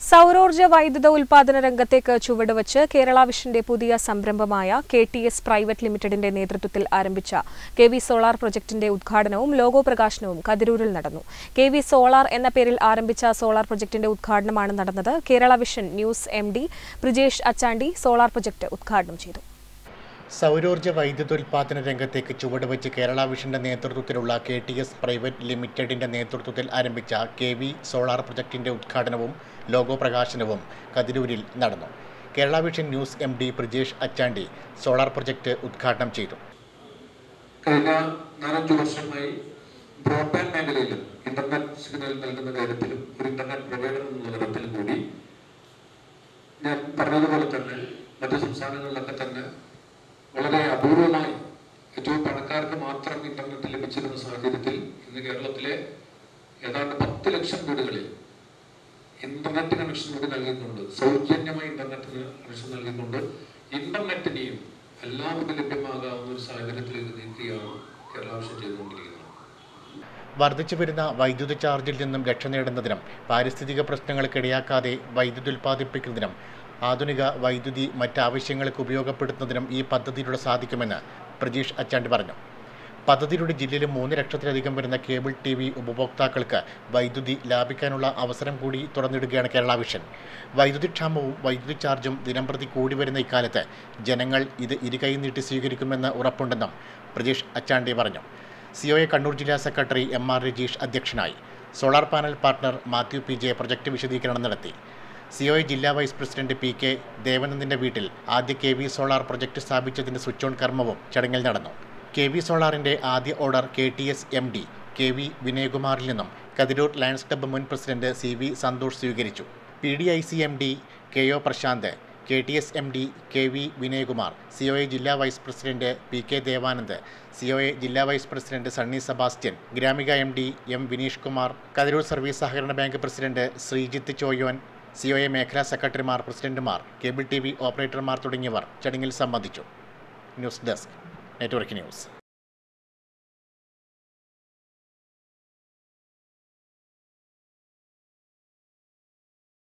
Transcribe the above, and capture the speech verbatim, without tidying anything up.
സൗരോർജ്ജ വൈദ്യുത ഉൽപാദന രംഗത്തേക്ക് ചുവടുവച്ച് കേരള വിഷന്റെ പുതിയ സംരംഭമായ കെ ടി എസ് പ്രൈവറ്റ് ലിമിറ്റഡിന്റെ നേതൃത്വത്തിൽ ആരംഭിച്ച കെ വി സോളാർ പ്രൊജക്ടിന്റെ ഉദ്ഘാടനവും ലോഗോ പ്രകാശനവും കതിരൂരിൽ നടന്നു. കെ വി സോളാർ എന്ന പേരിൽ ആരംഭിച്ച സോളാർ പ്രൊജക്ടിന്റെ ഉദ്ഘാടനമാണ് നടന്നത്. Kerala vision news M D Brijesh Achandi solar project ഉദ്ഘാടനം ചെയ്തു. സൗരോർജ്ജ വൈദ്യുതോൽപാദന രംഗത്തേക്ക് ചുവടുവെച്ച് കേരള വിഷന്റെ നേതൃത്വത്തിലുള്ള കെ ടി എസ് പ്രൈവറ്റ് ലിമിറ്റഡിന്റെ നേതൃത്വത്തിൽ ആരംഭിച്ച കെ വി സോളാർ പ്രൊജക്ടിന്റെ ഉദ്ഘാടനവും ലോഗോ പ്രകാശനവും കതിരൂരിൽ നടന്നു. Kerala vision news M D Brijesh Achandi solar project ഉദ്ഘാടനം ചെയ്തു. കഴിഞ്ഞ നാലഞ്ചു വർഷമായി ബ്രോഡ്ബാൻഡ് മേഖലയിലും ഇന്റർനെറ്റ് സിഗ്നൽ നൽകുന്ന കാര്യത്തിലും ഒരു ഇന്റർനെറ്റ് പ്രൊവൈഡർ എന്ന തലത്തിൽ കൂടി ഞാൻ പറഞ്ഞതുപോലെ തന്നെ മറ്റു സംസ്ഥാനങ്ങളിലൊക്കെ തന്നെ വളരെ അപൂർവമായി ഏറ്റവും പണക്കാർക്ക് മാത്രം ഇന്റർനെറ്റ് ലഭിച്ചിരുന്ന സാഹചര്യത്തിൽ ഇന്ന് കേരളത്തിലെ ഏതാണ്ട് പത്ത് ലക്ഷം വീടുകളിൽ ഇന്റർനെറ്റ് കണക്ഷൻ കൂടി നൽകിക്കൊണ്ട് സൗജന്യമായി ഇന്റർനെറ്റിന് കണക്ഷൻ നൽകിക്കൊണ്ട് ഇന്റർനെറ്റിനെയും എല്ലാവർക്കും ലഭ്യമാകാവുന്ന ഒരു സാഹചര്യത്തിലേക്ക് നീക്കുകയാണ് കേരള വിഷൻ ചെയ്തുകൊണ്ടിരിക്കുന്നത്. വർദ്ധിച്ചു വരുന്ന വൈദ്യുതി ചാർജിൽ നിന്നും രക്ഷ നേടുന്നതിനും പാരിസ്ഥിതിക പ്രശ്നങ്ങൾക്കിടയാക്കാതെ വൈദ്യുതി ഉൽപ്പാദിപ്പിക്കുന്നതിനും ആധുനിക വൈദ്യുതി മറ്റാവശ്യങ്ങൾക്ക് ഉപയോഗപ്പെടുത്തുന്നതിനും ഈ പദ്ധതിയിലൂടെ സാധിക്കുമെന്ന് ബ്രിജേഷ് അച്ചാണ്ടി പറഞ്ഞു. പദ്ധതിയിലൂടെ ജില്ലയിലെ മൂന്ന് ലക്ഷത്തിലധികം വരുന്ന കേബിൾ ടി വി ഉപഭോക്താക്കൾക്ക് വൈദ്യുതി ലാഭിക്കാനുള്ള അവസരം കൂടി തുറന്നിടുകയാണ് കേരള വിഷൻ. വൈദ്യുതി ക്ഷാമവും വൈദ്യുതി ചാർജും ദിനംപ്രതി കൂടി വരുന്ന ഇക്കാലത്ത് ജനങ്ങൾ ഇത് ഇരുകൈ നീട്ടി സ്വീകരിക്കുമെന്ന് ഉറപ്പുണ്ടെന്നും ബ്രിജേഷ് അച്ചാണ്ടി പറഞ്ഞു. സിഒഎ കണ്ണൂർ ജില്ലാ സെക്രട്ടറി എം ആർ രജീഷ് അധ്യക്ഷനായി. Solar panel partner Mathew P J project വിശദീകരണം നടത്തി. സിഒഎ ജില്ലാ വൈസ് പ്രസിഡന്റ് പി കെ ദേവനന്ദിന്റെ വീട്ടിൽ ആദ്യ കെ വി സോളാർ പ്രൊജക്ട് സ്ഥാപിച്ചതിന്റെ സ്വിച്ച് ഓൺ കർമ്മവും ചടങ്ങിൽ നടന്നു. കെ വി സോളാറിന്റെ ആദ്യ order K T S M D K V വിനയകുമാറിൽ നിന്നും കതിരൂർ ലയൺസ് ക്ലബ്ബ് മുൻ പ്രസിഡന്റ് സി വി സന്തോഷ് സ്വീകരിച്ചു. P D I C M D K O Prasanth, K T S M D K V വിനയകുമാർ, സിഒഎ ജില്ലാ vice president P K Devanand, COA ജില്ലാ vice president Sunny Sebastian, Gramika M D M Vineesh Kumar, Kathiroor service സഹകരണ bank president Sreejith Choyon, COA മേഖലാ സെക്രട്ടറിമാർ, പ്രസിഡന്റുമാർ, cable T V ഓപ്പറേറ്റർമാർ തുടങ്ങിയവർ ചടങ്ങിൽ സംബന്ധിച്ചു. News desk network news.